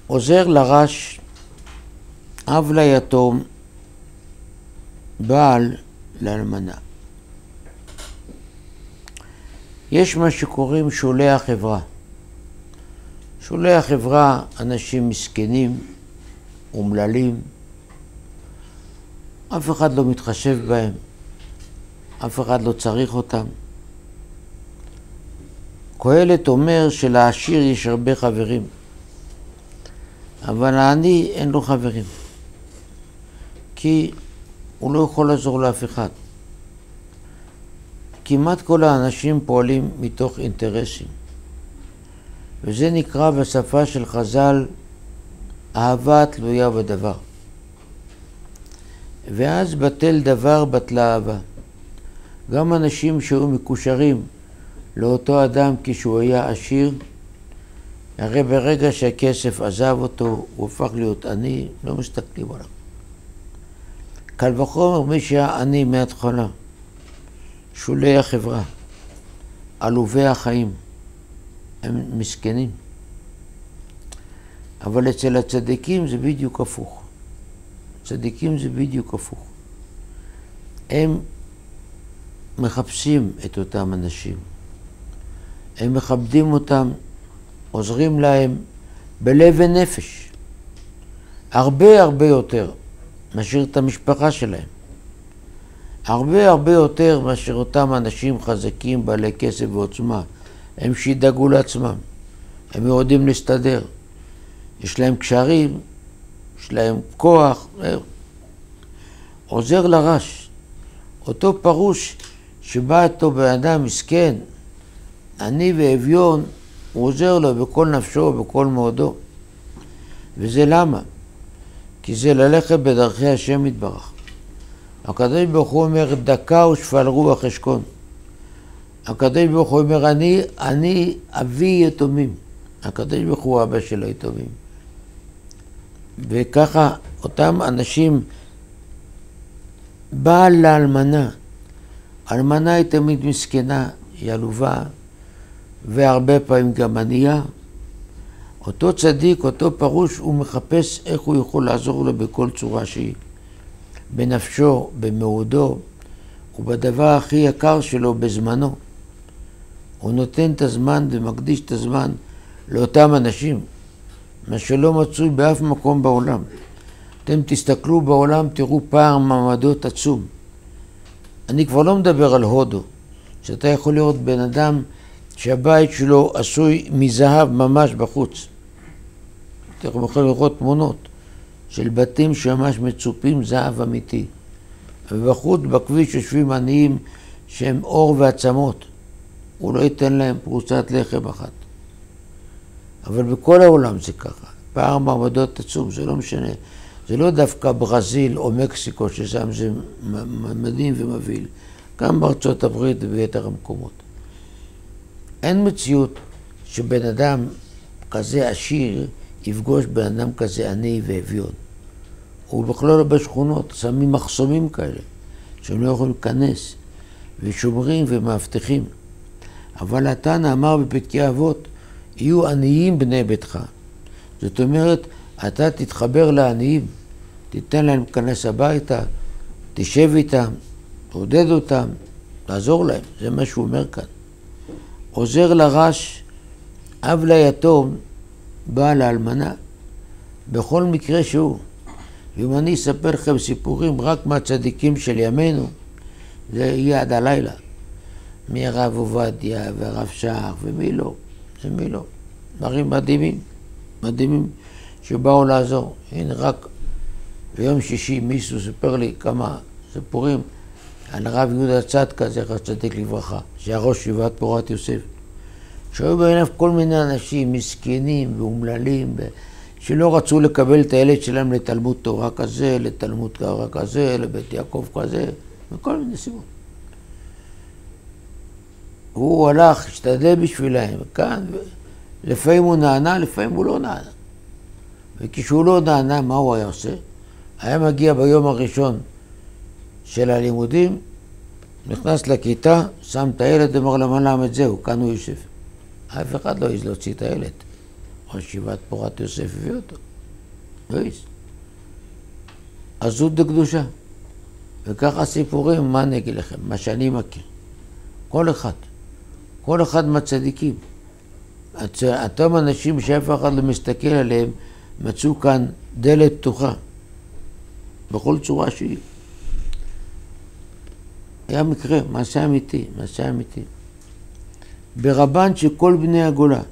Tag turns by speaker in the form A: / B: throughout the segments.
A: עוזר לרש, אב ליתום, בעל לאלמנה. יש מה שקוראים שולי החברה. שולי החברה, אנשים מסכנים, אומללים, אף אחד לא מתחשב בהם, אף אחד לא צריך אותם. קהלת אומר שלעשיר יש הרבה חברים, אבל העני אין לו חברים, כי הוא לא יכול לעזור לאף אחד. כמעט כל האנשים פועלים מתוך אינטרסים, וזה נקרא בשפה של חז"ל אהבה תלויה בדבר. ואז בטל דבר בטלה אהבה. גם אנשים שהיו מקושרים לאותו אדם כשהוא היה עשיר, הרי ברגע שהכסף עזב אותו, הוא הפך להיות עני, לא מסתכלים עליו. קל וחומר מי שהיה עני מההתחלה, שולי החברה, עלובי החיים, הם מסכנים. אבל אצל הצדיקים זה בדיוק הפוך. צדיקים זה בדיוק הפוך. הם מחפשים את אותם אנשים. הם מכבדים אותם, עוזרים להם בלב ונפש. הרבה הרבה יותר מאשר את המשפחה שלהם. הרבה הרבה יותר מאשר אותם אנשים חזקים, בעלי כסף ועוצמה. הם שידאגו לעצמם. הם יודעים להסתדר. יש להם קשרים, יש להם כוח. עוזר לרש. אותו פרוש שבא אותו באדם מסכן, עני ואביון, הוא עוזר לו בכל נפשו ובכל מאודו. וזה למה? כי זה ללכת בדרכי השם יתברך. הקדוש ברוך הוא אומר, דקה ושפל רוח אשכון. הקדוש ברוך הוא אומר, אני אבי יתומים. הקדוש ברוך הוא אבא של היתומים. וככה אותם אנשים, בעל לאלמנה. אלמנה היא תמיד מסכנה, היא עלובה, והרבה פעמים גם ענייה. אותו צדיק, אותו פרוש, הוא מחפש איך הוא יכול לעזור לו בכל צורה שהיא. בנפשו, במאודו, ובדבר הכי יקר שלו, בזמנו. הוא נותן את הזמן ומקדיש את הזמן לאותם אנשים, מה שלא מצוי באף מקום בעולם. אתם תסתכלו בעולם, תראו פער מעמדות עצום. אני כבר לא מדבר על הודו, שאתה יכול לראות בן אדם שהבית שלו עשוי מזהב ממש בחוץ. אתה יכול לראות תמונות של בתים שממש מצופים זהב אמיתי. ובחוץ בכביש יושבים עניים שהם אור ועצמות. הוא לא ייתן להם פרוסת לחם אחת. אבל בכל העולם זה ככה. פער מעמדות עצום, זה לא משנה. זה לא דווקא ברזיל או מקסיקו ששם זה מדהים ומבהיל. גם בארצות הברית וביתר המקומות. אין מציאות שבן אדם כזה עשיר יפגוש בן אדם כזה עני ואביון. הוא בכלל לא בשכונות, שמים מחסומים כאלה, שהם לא יכולים להיכנס, ושומרים ומאבטחים. אבל התנא אמר בפתקי אבות, יהיו עניים בני ביתך. זאת אומרת, אתה תתחבר לעניים, תיתן להם להיכנס הביתה, תשב איתם, תעודד אותם, תעזור להם. זה מה שהוא אומר כאן. עוזר לרש, אב ליתום, בעל לאלמנה, בכל מקרה שהוא. ואם אני אספר לכם סיפורים רק מהצדיקים של ימינו, זה יהיה עד הלילה. מהרב עובדיה והרב שח ומי לא, ומי לא. דברים מדהימים, מדהימים שבאו לעזור. הנה רק ביום שישי מישהו סיפר לי כמה סיפורים על הרב יהודה צדקה, זכר צדיק לברכה, שהיה ראש ישיבת פורת יוסף. שהיו בעיניו כל מיני אנשים מסכנים ואומללים, שלא רצו לקבל את הילד שלהם לתלמוד תורה כזה, לתלמוד תורה כזה, לבית יעקב כזה, וכל מיני סיבות. הוא הלך, השתדל בשבילהם, כאן, לפעמים הוא נענה, לפעמים הוא לא נענה. וכשהוא לא נענה, מה הוא היה עושה? היה מגיע ביום הראשון של הלימודים, נכנס לכיתה, שם את הילד, אמר למה למה את זהו, כאן הוא יושב. אף אחד לא יז להוציא את הילד. ראש ישיבת פורת יוסף הביא אותו. עזות דקדושה. וככה סיפורים, מה אני אגיד לכם? מה שאני מכיר. כל אחד מהצדיקים. אותם אנשים שאף אחד לא מסתכל עליהם, מצאו כאן דלת פתוחה. בכל צורה שהיא. היה מקרה, מעשה אמיתי. ברבן שכל בני הגולה.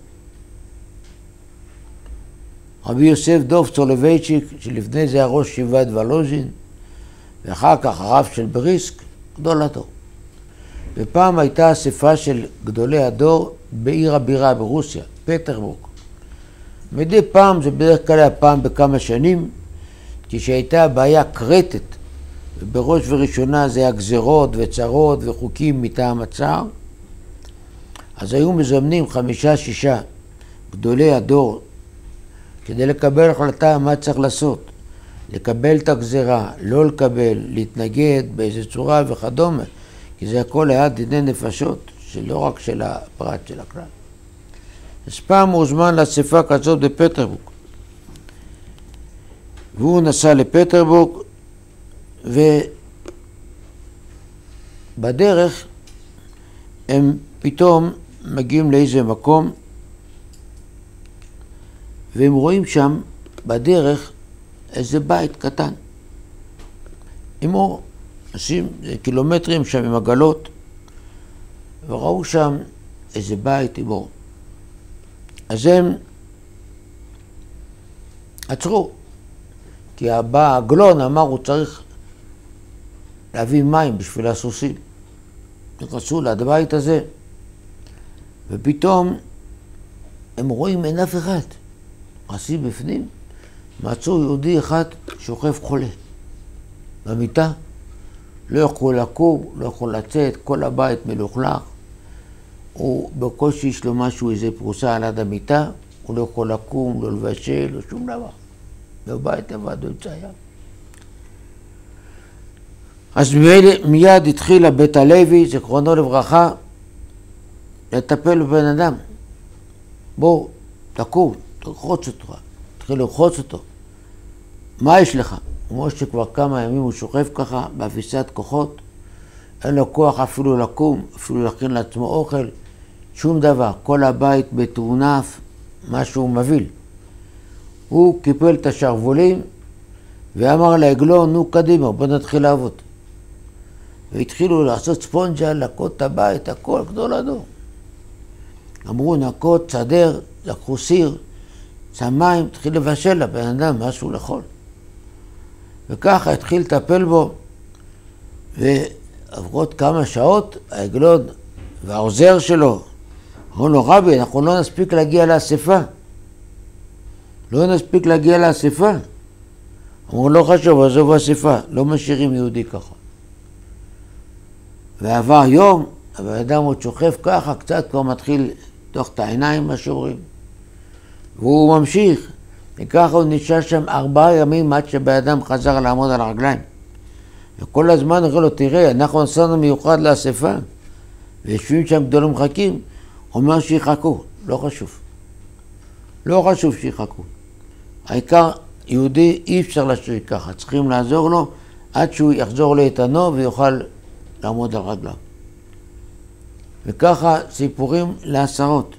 A: רבי יוסף דוב סולובייצ'יק, שלפני זה הראש ישיבת וולוז'ין, ואחר כך הרב של בריסק, גדול הדור. ופעם הייתה אספה של גדולי הדור בעיר הבירה ברוסיה, פטרבורג. מדי פעם, זה בדרך כלל היה פעם בכמה שנים, כשהייתה בעיה קרטית, ובראש וראשונה זה היה גזרות וצרות וחוקים מטעם הצער, אז היו מזמנים 5-6 גדולי הדור כדי לקבל החלטה מה צריך לעשות, לקבל את הגזרה, לא לקבל, להתנגד באיזו צורה וכדומה, כי זה הכל היה דיני נפשות, שלא רק של הפרט של הכלל. אז פעם הוא הוזמן לאספה כזאת בפטרבורג, והוא נסע לפטרבורג, ובדרך הם פתאום מגיעים לאיזה מקום, והם רואים שם בדרך איזה בית קטן. עם אור, עושים קילומטרים שם עם עגלות, וראו שם איזה בית עם אור. אז הם עצרו, כי העגלון אמר הוא צריך להביא מים בשביל הסוסים. נכנסו ליד הבית הזה, ופתאום הם רואים אין אף אחד. עשי בפנים, מצאו יהודי אחד שוכב חולה במיטה, לא יכול לקום, לא יכול לצאת, כל הבית מלוכלך, הוא בקושי יש לו משהו, איזה פרוסה על יד המיטה, הוא לא יכול לקום, לא לבשל, לא שום דבר. בבית לבד הוא יצא ים. אז מיד התחיל בית הלוי, זכרונו לברכה, לטפל בבן אדם. בוא, תקום, תלחוץ אותו, תתחיל ללחוץ אותו. מה יש לך? הוא אומר שכבר כמה ימים הוא שוכב ככה, באפיסת כוחות, אין לו כוח אפילו לקום, אפילו להכין לעצמו אוכל, שום דבר, כל הבית בטרונף, משהו מביא. הוא קיפל את השרוולים ואמר לעגלון, נו קדימה, בוא נתחיל לעבוד. והתחילו לעשות ספונג'ה, לקות את הבית, הכל גדול הדור. אמרו נקות, סדר, לקחו סיר, שם מים, התחיל לבשל לבן אדם משהו לאכול. וככה התחיל לטפל בו, ועברות כמה שעות, העגלון והעוזר שלו, אמרו לו, רבי, אנחנו לא נספיק להגיע לאספה. אמרו, לא חשוב, עזוב אספה, לא משאירים יהודי ככה. ועבר יום, הבן אדם עוד שוכב ככה, קצת כבר מתחיל תוך את העיניים, מה שאומרים. והוא ממשיך, וככה הוא נשאר שם 4 ימים עד שבן אדם חזר לעמוד על הרגליים. וכל הזמן אומר לו, תראה, אנחנו נסענו מיוחד לאספה, ויושבים שם גדולים מחכים, הוא אומר שיחכו, לא חשוב שיחכו. העיקר, יהודי אי אפשר להשאיר ככה, צריכים לעזור לו עד שהוא יחזור לאיתנו ויוכל לעמוד על רגליו. וככה סיפורים לעשרות.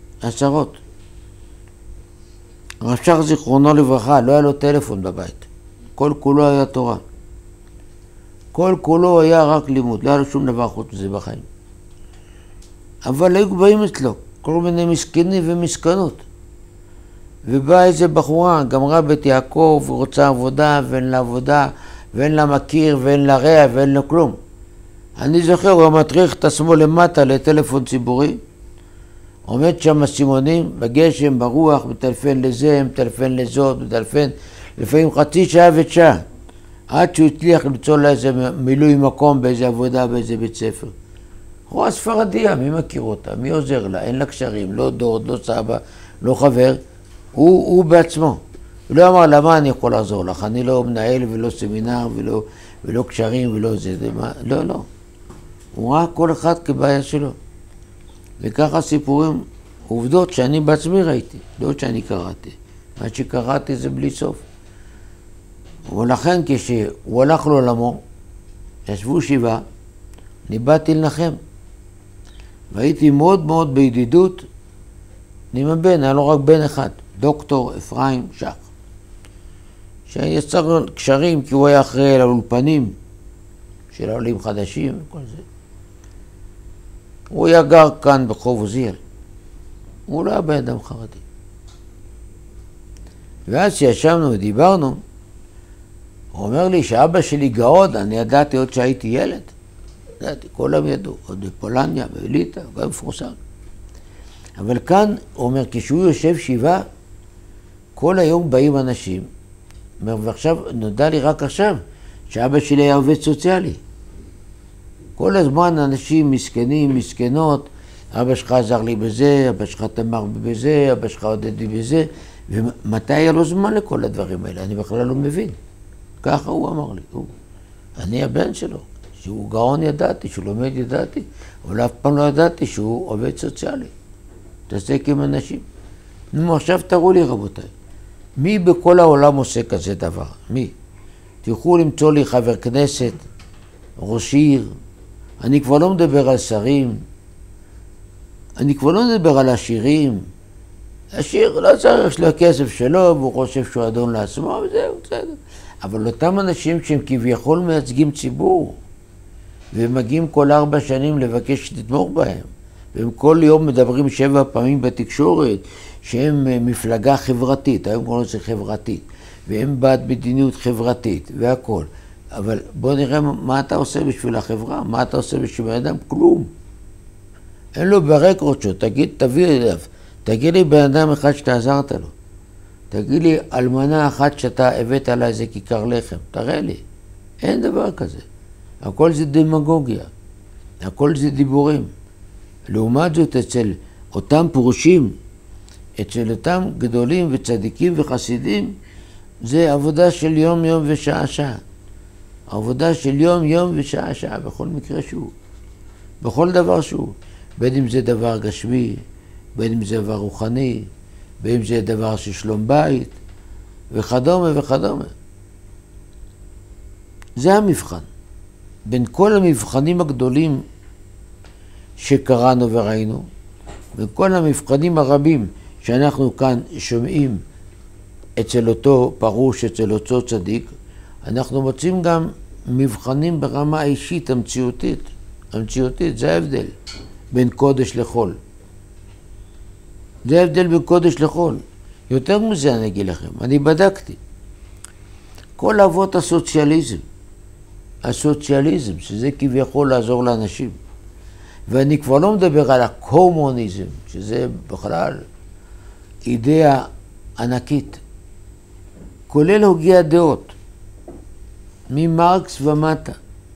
A: הרב שך זיכרונו לברכה, לא היה לו טלפון בבית. כל כולו היה תורה. כל כולו היה רק לימוד, לא היה לו שום דבר חוץ מזה בחיים. אבל היו באים אצלו, כל מיני מסכנים ומסכנות. ובאה איזה בחורה, גמרה בית יעקב, ורוצה עבודה, ואין לה עבודה, ואין לה מכיר, ואין לה רע, ואין לה כלום. אני זוכר, הוא מטריח את עצמו למטה לטלפון ציבורי, עומד שם סימונים, בגשם, ברוח, מטלפן לזה, מטלפן לזאת, מטלפן לפעמים חצי שעה ושעה, עד שהוא הצליח למצוא לה איזה מילוי מקום באיזה עבודה, באיזה בית ספר. הוא הספרדיה, מי מכיר אותה? מי עוזר לה? אין לה קשרים, לא דוד, לא סבא, לא חבר. הוא בעצמו. הוא לא אמר, למה אני יכול לעזור לך? אני לא מנהל ולא סמינר ולא קשרים ולא זה. לא. הוא ראה כל אחד כבעיה שלו. וככה סיפורים עובדות שאני בעצמי ראיתי, לא שאני קראתי. מה שקראתי זה בלי סוף. ולכן כשהוא הלך לעולמו, ישבו 7, אני באתי לנחם. והייתי מאוד מאוד בידידות עם הבן, היה לו רק בן אחד, דוקטור אפרים שח. שיצר קשרים כי הוא היה אחראי על האולפנים של העולים חדשים וכל זה. הוא היה גר כאן ברחוב עוזיאל. הוא לא היה בן אדם חרדי. ואז שישבנו ודיברנו, הוא אומר לי שאבא שלי גאון, אני ידעתי עוד שהייתי ילד. ידעתי, כולם ידעו, עוד בפולניה, בליטא, גם מפורסם. אבל כאן, הוא אומר, כשהוא יושב 7, כל היום באים אנשים. ועכשיו, נודע לי רק עכשיו, שאבא שלי היה עובד סוציאלי. כל הזמן אנשים מסכנים, מסכנות, אבא שלך עזר לי בזה, אבא שלך תמר בי בזה, אבא שלך עודד לי בזה, ומתי היה לו זמן לכל הדברים האלה? אני בכלל לא מבין. ככה הוא אמר לי, אני הבן שלו, שהוא גאון ידעתי, שהוא לומד ידעתי, אבל אף פעם לא ידעתי שהוא עובד סוציאלי. תעסק עם אנשים. נו, עכשיו תראו לי רבותיי, מי בכל העולם עושה כזה דבר? מי? תלכו למצוא לי חבר כנסת, ראש עיר, אני כבר לא מדבר על שרים, אני כבר לא מדבר על עשירים. עשיר לא צריך, יש לו הכסף שלו, והוא חושב שהוא אדון לעצמו, וזהו, בסדר. אבל אותם אנשים שהם כביכול מייצגים ציבור, והם מגיעים כל 4 שנים לבקש שתתמוך בהם, והם כל יום מדברים 7 פעמים בתקשורת, שהם מפלגה חברתית, היום קוראים לזה חברתית, והם בעד מדיניות חברתית, והכל. אבל בוא נראה מה אתה עושה בשביל החברה, מה אתה עושה בשביל האדם, כלום. אין לו ברקורד שלו, תביא אליו, תגיד לי בן אדם אחד שאתה עזרת לו. תגיד לי אלמנה אחת שאתה הבאת עליי איזה כיכר לחם, תראה לי. אין דבר כזה. הכל זה דמגוגיה, הכל זה דיבורים. לעומת זאת אצל אותם פרושים, אצל אותם גדולים וצדיקים וחסידים, זה עבודה של יום יום ושעה שעה. עבודה של יום יום ושעה שעה, בכל מקרה שהוא. בכל דבר שהוא. בין אם זה דבר גשמי, בין אם זה דבר רוחני, בין אם זה דבר של שלום בית, וכדומה וכדומה. זה המבחן. בין כל המבחנים הגדולים שקראנו וראינו, וכל המבחנים הרבים שאנחנו כאן שומעים אצל אותו פרוש, אצל אותו צדיק, אנחנו מוצאים גם מבחנים ברמה האישית, המציאותית. המציאותית, זה ההבדל בין קודש לחול. זה ההבדל בין קודש לחול. יותר מזה אני אגיד לכם, אני בדקתי. כל אבות הסוציאליזם, שזה כביכול לעזור לאנשים. ואני כבר לא מדבר על הקומוניזם, שזה בכלל אידאה ענקית. כולל הוגי הדעות, ממרקס ומטה.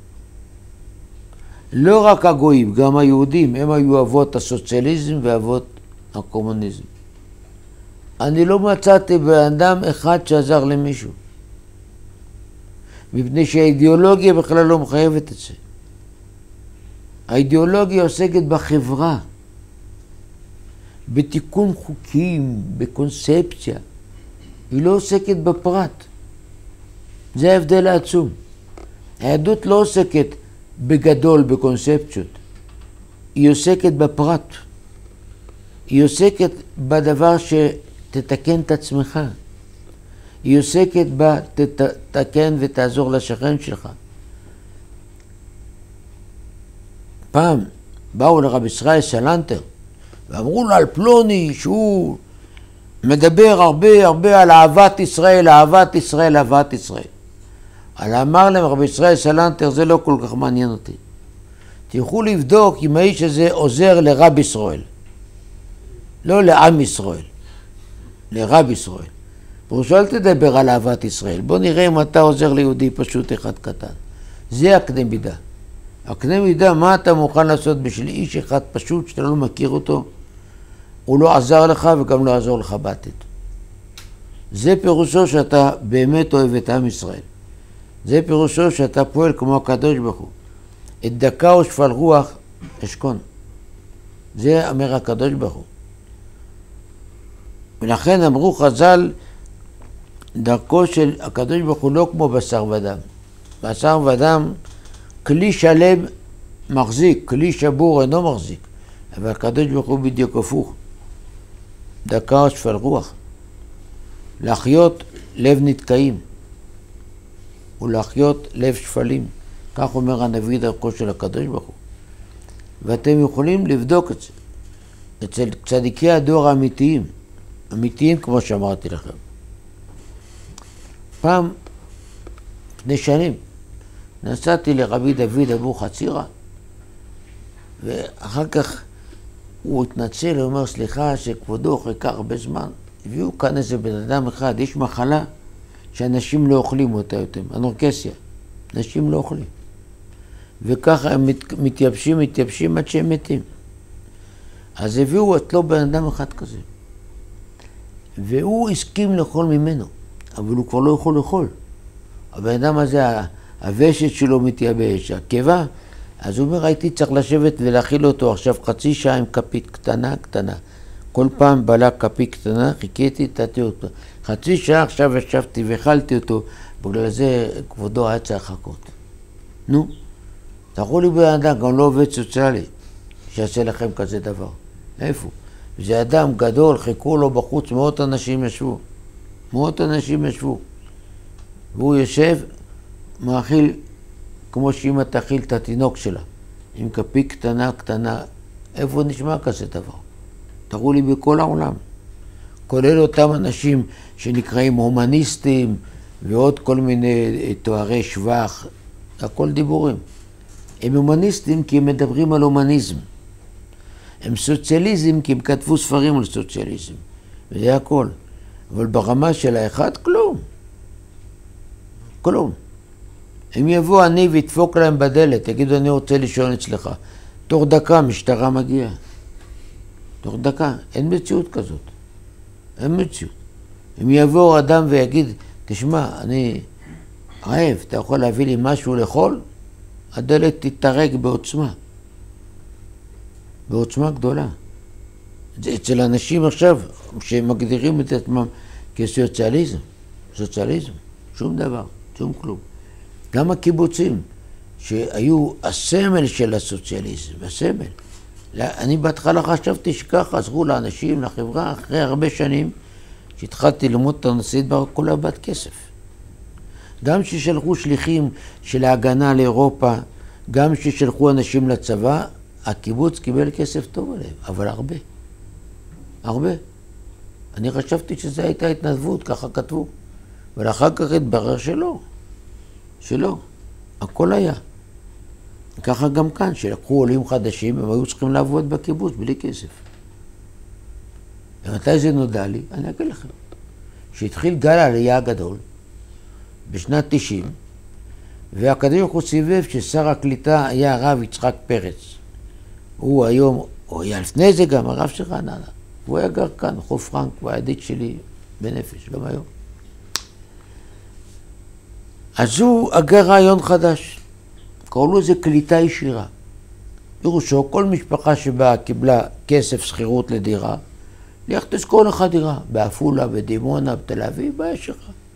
A: לא רק הגויים, גם היהודים, הם היו אבות הסוציאליזם ואבות הקומוניזם. אני לא מצאתי באדם אחד שעזר למישהו. מפני שהאידיאולוגיה בכלל לא מחייבת את זה. האידיאולוגיה עוסקת בחברה, בתיקון חוקים, בקונספציה. היא לא עוסקת בפרט. זה ההבדל העצום. היהדות לא עוסקת בגדול בקונספציות. היא עוסקת בפרט. היא עוסקת בדבר שתתקן את עצמך. היא עוסקת תתקן ותעזור לשכן שלך. פעם באו לרב ישראל סלנטר ואמרו לו על פלוני שהוא מדבר הרבה על אהבת ישראל, אהבת ישראל, אהבת ישראל. אבל אמר להם רב ישראל סלנטר, זה לא כל כך מעניין אותי. תלכו לבדוק אם האיש הזה עוזר לרב ישראל. לא לעם ישראל, לרב ישראל. פירושו אל תדבר על אהבת ישראל. בוא נראה אם אתה עוזר ליהודי פשוט אחד קטן. זה הקנה מידה. הקנה מידה, מה אתה מוכן לעשות בשביל איש אחד פשוט שאתה לא מכיר אותו? הוא לא עזר לך וגם לא עזור לך בעתיד. זה פירושו שאתה באמת אוהב את עם ישראל. זה פירושו שאתה פועל כמו הקדוש ברוך הוא. את דקה ושפל רוח אשכון. זה אומר הקדוש ברוך הוא. ולכן אמרו חז"ל, דרכו של הקדוש ברוך הוא לא כמו בשר ודם. בשר ודם, כלי שלם מחזיק, כלי שבור אינו מחזיק. אבל הקדוש ברוך הוא בדיוק הפוך. דקה שפל רוח. להחיות לב נתקעים. ולהחיות לב שפלים. כך אומר הנביא דרכו של הקדוש ברוך הוא. ואתם יכולים לבדוק את זה. אצל צדיקי הדור האמיתיים. אמיתיים כמו שאמרתי לכם. פעם, לפני שנים, נסעתי לרבי דוד אבו חצירה, ואחר כך הוא התנצל, הוא אומר, סליחה שכבודו חיכה הרבה זמן. הביאו כאן איזה בן אדם אחד, יש מחלה שאנשים לא אוכלים אותה יותר, אנורקסיה. אנשים לא אוכלים. וככה הם מתייבשים עד שהם מתים. אז הביאו את לו בן אדם אחד כזה. והוא הסכים לאכול ממנו, אבל הוא כבר לא יכול לאכול. הבן אדם הזה, הוושת שלו מתייבש, הקיבה, אז הוא אומר, הייתי צריך לשבת ולהכיל אותו עכשיו חצי שעה עם כפית קטנה. כל פעם בלה כפית קטנה, חיכיתי, תתי אותו. חצי שעה עכשיו ישבתי והאכלתי אותו, בגלל זה כבודו היה צריך לחכות. נו, תראו לי בן אדם, גם לא עובד סוציאלי, שיעשה לכם כזה דבר. איפה? זה אדם גדול, חיכו לו בחוץ, מאות אנשים ישבו. והוא יושב, מאכיל כמו שאמא תאכיל את התינוק שלה, עם כפית קטנה. איפה נשמע כזה דבר? תראו לי בכל העולם. כולל אותם אנשים שנקראים הומניסטים, ועוד כל מיני תוארי שבח, הכל דיבורים. הם הומניסטים כי הם מדברים על הומניזם. הם סוציאליזם כי הם כתבו ספרים על סוציאליזם. וזה הכל. אבל ברמה של האחד, כלום. הם יבוא אני וידפוק להם בדלת, יגידו אני רוצה לישון אצלך. תוך דקה משטרה מגיעה. תוך דקה. אין מציאות כזאת. אין מציאות. אם יבוא אדם ויגיד, תשמע, אני רעב, אתה יכול להביא לי משהו לאכול? הדלת תתרג בעוצמה. בעוצמה גדולה. זה אצל אנשים עכשיו שמגדירים את עצמם כסוציאליזם. סוציאליזם. שום דבר. שום כלום. גם הקיבוצים שהיו הסמל של הסוציאליזם. הסמל. אני בהתחלה חשבתי שככה עזרו לאנשים, לחברה, אחרי הרבה שנים שהתחלתי ללמוד את הנושא דבר כולה בת כסף. גם ששלחו שליחים של ההגנה לאירופה, גם ששלחו אנשים לצבא, הקיבוץ קיבל כסף טוב עליהם, אבל הרבה. אני חשבתי שזו הייתה התנדבות, ככה כתבו. ולאחר כך התברר שלא. הכל היה. ככה גם כאן, שלקחו עולים חדשים, הם היו צריכים לעבוד בקיבוץ בלי כסף. ומתי זה נודע לי? אני אגיד לכם. שהתחיל גל העלייה הגדול, בשנת 90, והקדוש ברוך הוא סיבב ששר הקליטה היה הרב יצחק פרץ. הוא היום, או היה לפני זה גם הרב של רעננה. הוא היה גר כאן, רחוב פרנק, הוא הידיד שלי בנפש, גם היום. אז הוא אגר רעיון חדש. קראו לזה קליטה ישירה. פירושו, כל משפחה שבה קיבלה כסף שכירות לדירה, לכתוב כל אחד דירה, בעפולה, בדימונה, בתל אביב, בישירה.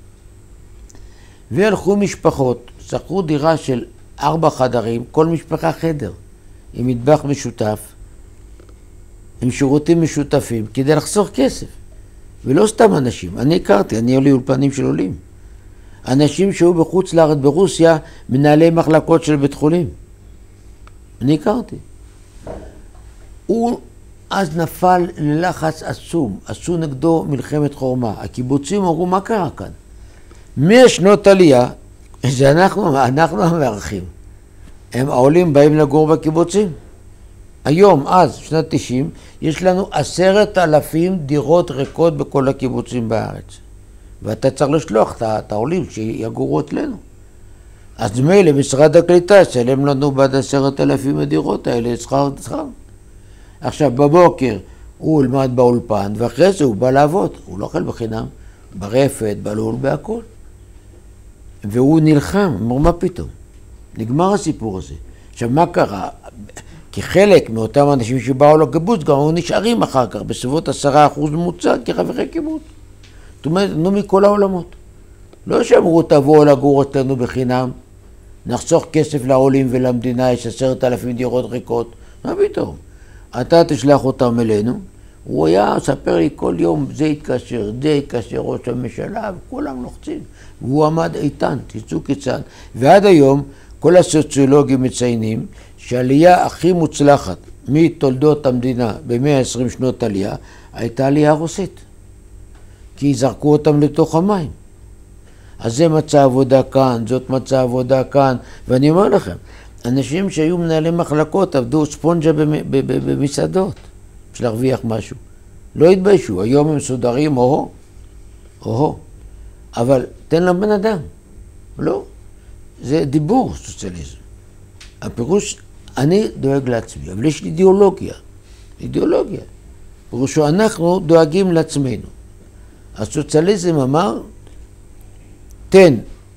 A: והלכו משפחות, שכרו דירה של 4 חדרים, כל משפחה חדר, עם מטבח משותף, עם שירותים משותפים, כדי לחסוך כסף. ולא סתם אנשים, אני הכרתי, אני עולה אולפנים של עולים. אנשים שהיו בחוץ לארץ ברוסיה, מנהלי מחלקות של בית חולים. אני הכרתי. הוא אז נפל ללחץ עצום, עשו נגדו מלחמת חורמה. הקיבוצים אמרו, מה קרה כאן? 100 שנות עלייה, זה אנחנו המארחים. העולים באים לגור בקיבוצים. היום, אז, שנת 90, יש לנו 10,000 דירות ריקות בכל הקיבוצים בארץ. ואתה צריך לשלוח את העולים שיגורו אצלנו. אז מילא משרד הקליטה ישלם לנו בעד 10,000 הדירות האלה שכר. עכשיו בבוקר הוא ילמד באולפן, ואחרי זה הוא בא לעבוד. הוא לא אוכל בחינם, ברפת, בלול, בהכל. והוא נלחם, אמר מה פתאום? נגמר הסיפור הזה. עכשיו מה קרה? כי חלק מאותם אנשים שבאו לקיבוץ גם היו נשארים אחר כך, בסביבות 10% ממוצע כחברי קיבוץ. זאת אומרת, נו מכל העולמות. לא שאמרו תבואו לגור אצלנו בחינם, נחסוך כסף לעולים ולמדינה, יש 10,000 דירות ריקות. מה פתאום? אתה תשלח אותם אלינו. הוא היה מספר לי כל יום, זה יתקשר ראש הממשלה, וכולם לוחצים. והוא עמד איתן, תצאו קיצן. ועד היום, כל הסוציולוגים מציינים שהעלייה הכי מוצלחת מתולדות המדינה ב-120 שנות עלייה, הייתה עלייה רוסית. כי זרקו אותם לתוך המים. אז זה מצא עבודה כאן, זאת מצא עבודה כאן. ואני אומר לכם, אנשים שהיו מנהלי מחלקות עבדו ספונג'ה במסעדות, בשביל להרוויח משהו. לא התביישו, היום הם מסודרים, או-הו. אבל תן לבן אדם. לא. זה דיבור, סוציאליזם. הפירוש, אני דואג לעצמי, אבל יש לי אידיאולוגיה. פירושו, אנחנו דואגים לעצמנו. הסוציאליזם אמר, תן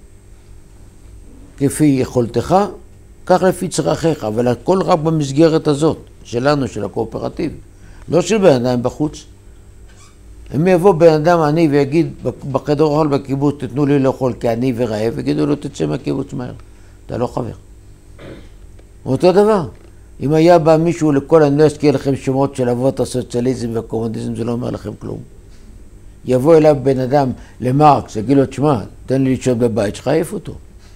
A: כפי יכולתך, כך לפי צרכיך, אבל הכל רק במסגרת הזאת, שלנו, של הקואופרטיב. לא של בן אדם בחוץ. אם יבוא בן אדם עני ויגיד, בחדר אוכל בקיבוץ, תתנו לי לאכול כי אני ורעב, ויגידו לו, תצא מהקיבוץ מהר. אתה לא חבר. אותו דבר. אם היה בא מישהו לכל, אני לא אזכיר לכם שמות של אבות הסוציאליזם והקומוניזם, זה לא אומר לכם כלום. יבוא אליו בן אדם למרקס, יגיד לו, תשמע, תן לי לישון בבית שלך, עייף אותו.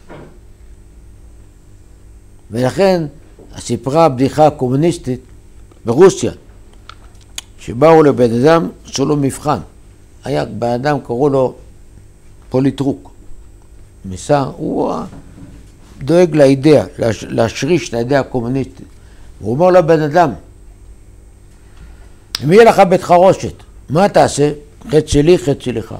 A: ולכן, הסיפרה הבדיחה הקומוניסטית ברוסיה, שבאו לבן אדם, עשו לו מבחן. היה בן אדם, קראו לו פוליטרוק. מסע, הוא דואג לאידאה, להשריש את האידאה הקומוניסטית. הוא אומר לבן אדם, אם יהיה לך בית חרושת, מה תעשה? חץ שלי, חץ שלך.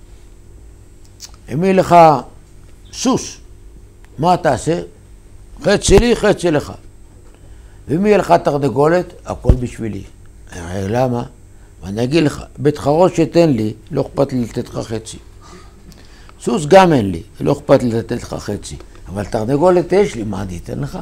A: אם יהיה לך סוס, מה תעשה? חץ שלי, חץ שלך. ואם יהיה לך תרנגולת, הכל בשבילי. למה? ואני אגיד לך, בית חרושת אין לי, לא אכפת לי לתת לך חצי. סוס גם אין לי, לא אכפת לי לתת לך חצי. אבל תרנגולת יש לי, מה אני אתן לך?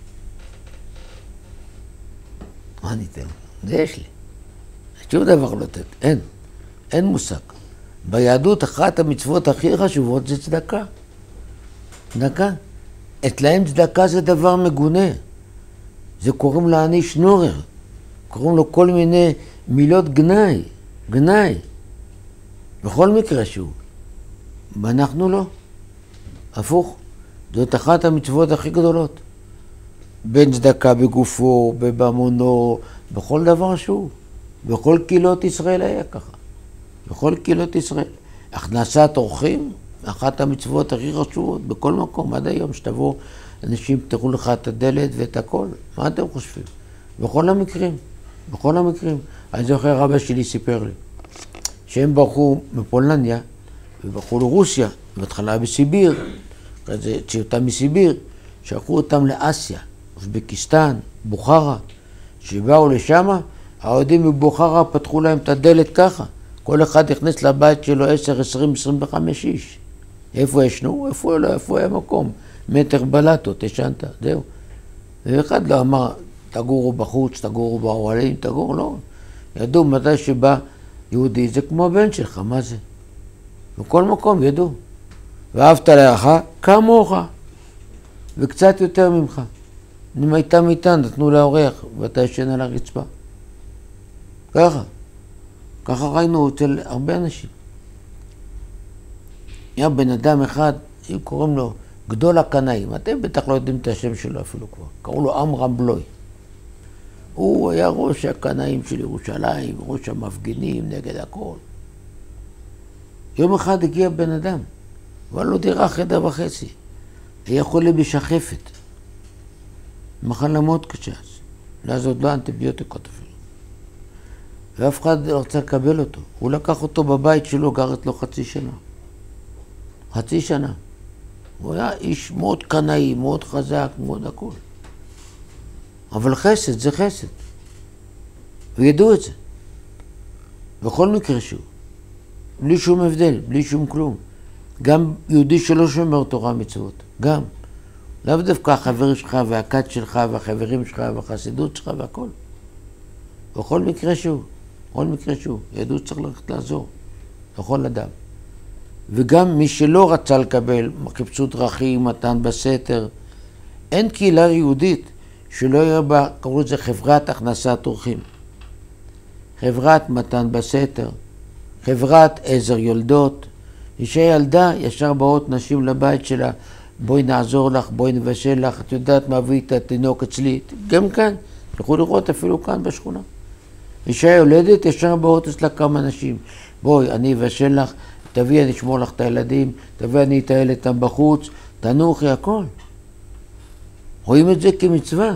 A: מה אני אתן לך? זה יש לי. שום דבר לא לתת, אין מושג. ביהדות אחת המצוות הכי חשובות זה צדקה. צדקה. אצלהם צדקה זה דבר מגונה. זה קוראים לעני שנורר. קוראים לו כל מיני מילות גנאי. בכל מקרה שהוא. ואנחנו לא. הפוך. זאת אחת המצוות הכי גדולות. בין צדקה בגופו, בממונו, בכל דבר שהוא. בכל קהילות ישראל היה ככה. בכל קהילות ישראל. הכנסת אורחים, אחת המצוות הכי חשובות, בכל מקום, עד היום, שתבוא, אנשים פתחו לך את הדלת ואת הכל. מה אתם חושבים? בכל המקרים. אני זוכר, רבא שלי סיפר לי, שהם ברחו מפולניה, וברחו לרוסיה, בהתחלה בסיביר, אחרי זה הוציאו אותם מסיביר, שלחו אותם לאסיה, אוזבקיסטן, בוכרה, שבאו לשם, היהודים מבוכרה פתחו להם את הדלת ככה. כל אחד הכנס לבית שלו 10, 20, 25 איש. איפה ישנו? איפה היה מקום? מטר בלטות, ישנת, זהו. ואחד לא אמר, תגורו בחוץ, תגורו באוהלים, תגורו, לא. ידעו מתי שבא יהודי, זה כמו הבן שלך, מה זה? בכל מקום ידעו. ואהבת לרעך כמוך, וקצת יותר ממך. אם הייתה מיטה, נתנו לאורח, ואתה ישן על הרצפה. ככה ראינו אצל הרבה אנשים. היה בן אדם אחד, אם קוראים לו גדול הקנאים, אתם בטח לא יודעים את השם שלו אפילו כבר, קראו לו עמרם בלוי. הוא היה ראש הקנאים של ירושלים, ראש המפגינים נגד הכל. יום אחד הגיע בן אדם, אבל לא דירה חדר וחצי. היה חולה בשחפת. מחלה מאוד קשה. אז עוד לא אנטיביוטיקות אפילו. ואף אחד לא רצה לקבל אותו. הוא לקח אותו בבית שלו, גר אצלו חצי שנה. הוא היה איש מאוד קנאי, מאוד חזק, מאוד הכל. אבל חסד זה חסד. וידעו את זה. בכל מקרה שהוא. בלי שום הבדל, בלי שום כלום. גם יהודי שלא שומר תורה מצוות. גם. לאו דווקא החבר שלך והכת שלך והחברים שלך והחסידות שלך והכל. בכל מקרה שהוא, בכל מקרה שהוא, יהדות צריך ללכת לעזור, לכל אדם. וגם מי שלא רצה לקבל, חיפשו דרכים, מתן בסתר, אין קהילה יהודית שלא יהיה בה, קראו לזה חברת הכנסת אורחים. חברת מתן בסתר, חברת עזר יולדות. אישה ילדה, ישר באות נשים לבית שלה, בואי נעזור לך, בואי נבשל לך, את יודעת מה הביא את התינוק אצלי, גם כאן, תלכו לראות אפילו כאן בשכונה. אישה יולדת, ישר באות אצלה כמה נשים, בואי, אני אבשל לך, תביא, אני אשמור לך את הילדים, תביא, אני אטייל איתם בחוץ, תנוחי, הכל. רואים את זה כמצווה,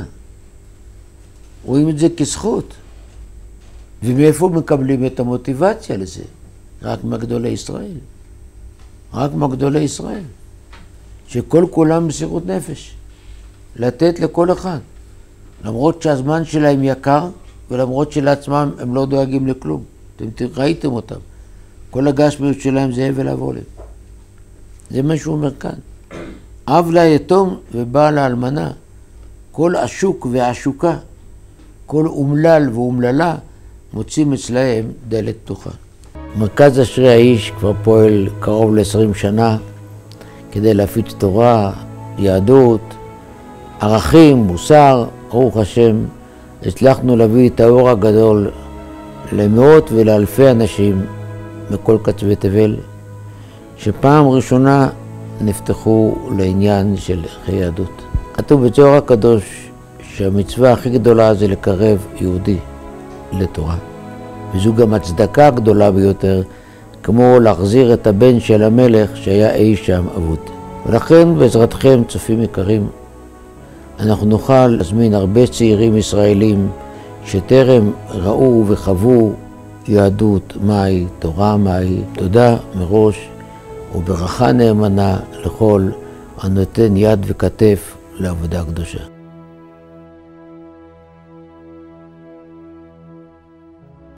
A: רואים את זה כזכות. ומאיפה מקבלים את המוטיבציה לזה? רק מגדולי ישראל. רק מגדולי ישראל. שכל כולם מסירות נפש. לתת לכל אחד. למרות שהזמן שלהם יקר, ולמרות שלעצמם הם לא דואגים לכלום. אתם ראיתם אותם. כל הגשמיות שלהם זה הבל הבולם. זה מה שהוא אומר כאן. אב ליתום ובעל האלמנה. כל עשוק ועשוקה, כל אומלל ואומללה, מוצאים אצלהם דלת פתוחה. מרכז אשרי האיש כבר פועל קרוב ל-20 שנה כדי להפיץ תורה, יהדות, ערכים, מוסר. ברוך השם, הצלחנו להביא את האור הגדול למאות ולאלפי אנשים מכל קצווי תבל, שפעם ראשונה נפתחו לעניין של יהדות. כתוב בזוהר הקדוש שהמצווה הכי גדולה זה לקרב יהודי לתורה. וזו גם הצדקה הגדולה ביותר, כמו להחזיר את הבן של המלך שהיה אי שם אבוד. ולכן בעזרתכם, צופים יקרים, אנחנו נוכל להזמין הרבה צעירים ישראלים שטרם ראו וחוו יהדות מהי, תורה מהי. תודה מראש וברכה נאמנה לכל הנותן יד וכתף לעבודה קדושה.